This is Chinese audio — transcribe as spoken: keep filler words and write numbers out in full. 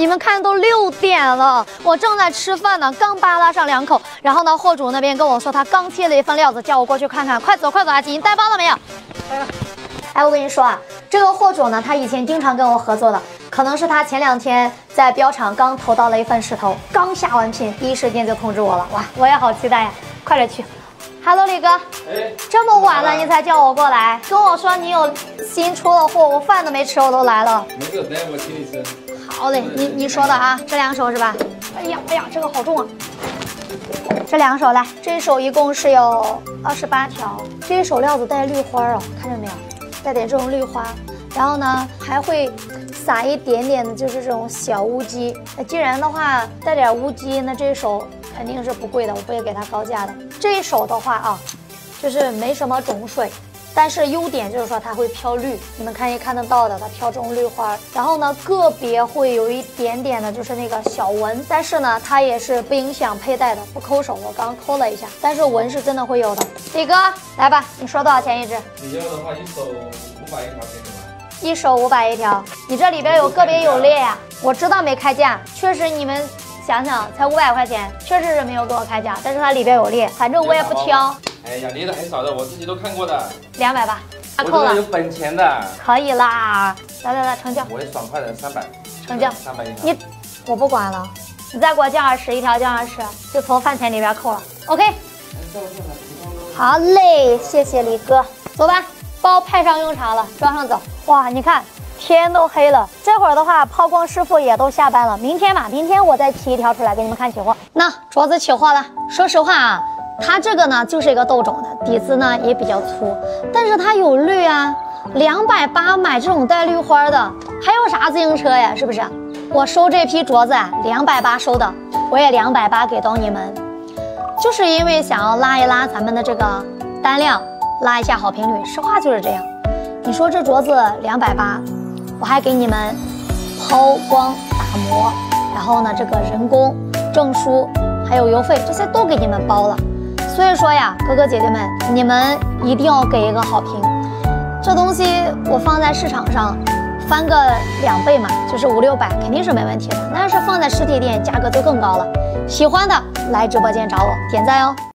你们看都六点了，我正在吃饭呢，刚扒拉上两口。然后呢，货主那边跟我说他刚切了一份料子，叫我过去看看。快走快走，阿吉，你带包了没有？带了。哎，我跟你说啊，这个货主呢，他以前经常跟我合作的，可能是他前两天在标场刚投到了一份石头，刚下完品，第一时间就通知我了。哇，我也好期待呀，快点去。Hello， 李哥，哎，这么晚了你才叫我过来，跟我说你有新出的货，我饭都没吃我都来了。 没事，等下我请你吃。 好嘞，你你说的啊，这两手是吧？哎呀哎呀，这个好重啊！这两手来，这一手一共是有二十八条，这一手料子带绿花哦，看见没有？带点这种绿花，然后呢还会撒一点点的，就是这种小乌鸡。既然的话带点乌鸡，那这一手肯定是不贵的，我不会给它高价的。这一手的话啊，就是没什么种水。但是优点就是说它会飘绿，你们看也看得到的，它飘这种绿花。然后呢，个别会有一点点的，就是那个小纹，但是呢，它也是不影响佩戴的，不抠手。我刚抠了一下，但是纹是真的会有的。李哥，来吧，你说多少钱一只？ 你要的话，一手五百一条给你吗？ 一手五百一条，你这里边有个别有裂呀、啊。我知道没开价，确实你们想想，才五百块钱，确实是没有给我开价，但是它里边有裂，反正我也不挑。 哎呀，裂的很少的，我自己都看过的。 两百吧， 我这个有本钱的。 可以啦，来来来，成交。 我也爽快的三百。 成交。 三百一条。 你，我不管了，你再给我降二十，一条降二十，就从饭钱里边扣了。OK。好嘞，谢谢李哥，走吧，包派上用场了，装上走。哇，你看天都黑了，这会儿的话，抛光师傅也都下班了。明天吧，明天我再提一条出来给你们看起货。那镯子起货了，说实话啊。它这个呢就是一个豆种的，底子呢也比较粗，但是它有绿啊，两百八买这种带绿花的，还有啥自行车呀？是不是？我收这批镯子啊，两百八收的，我也两百八给到你们，就是因为想要拉一拉咱们的这个单量，拉一下好评率。实话就是这样。你说这镯子两百八，我还给你们抛光打磨，然后呢这个人工证书还有邮费这些都给你们包了。所以说呀，哥哥姐姐们，你们一定要给一个好评。这东西我放在市场上，翻个两倍嘛，就是五六百，肯定是没问题的。但是放在实体店，价格就更高了。喜欢的来直播间找我点赞哦。